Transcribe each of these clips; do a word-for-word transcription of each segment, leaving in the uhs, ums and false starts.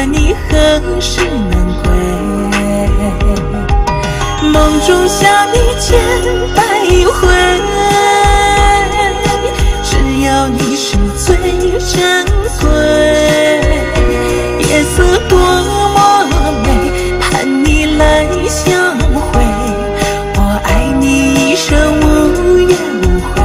的你何时能归？梦中想你千百回，只要你是最珍贵。夜色多么美，盼你来相会，我爱你一生无怨无悔。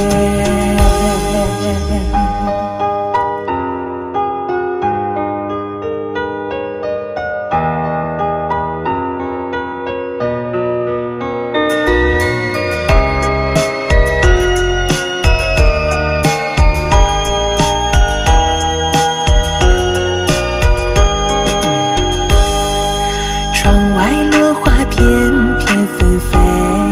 窗外落花片片纷飞，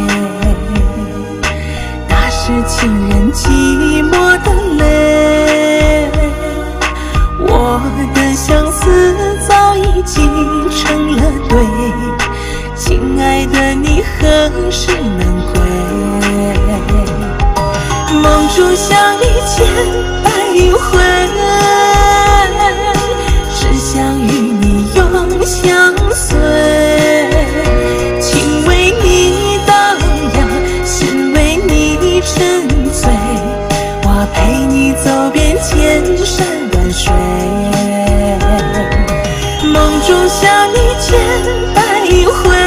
那是情人寂寞的泪。我的相思早已经成了对，亲爱的你何时能归？梦中想你千百回，只想与你永相随。情为你荡漾，心为你沉醉，我陪你走遍千山万水。梦中想你千百回，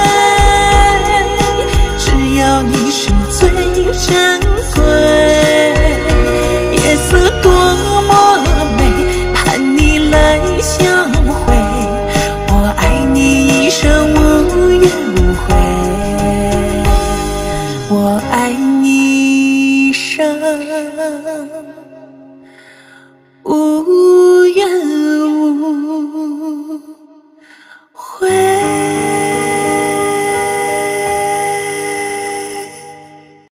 只要你是最珍贵。夜色多么美，盼你来相会，我爱你一生无怨无悔，我爱你一生无怨无悔。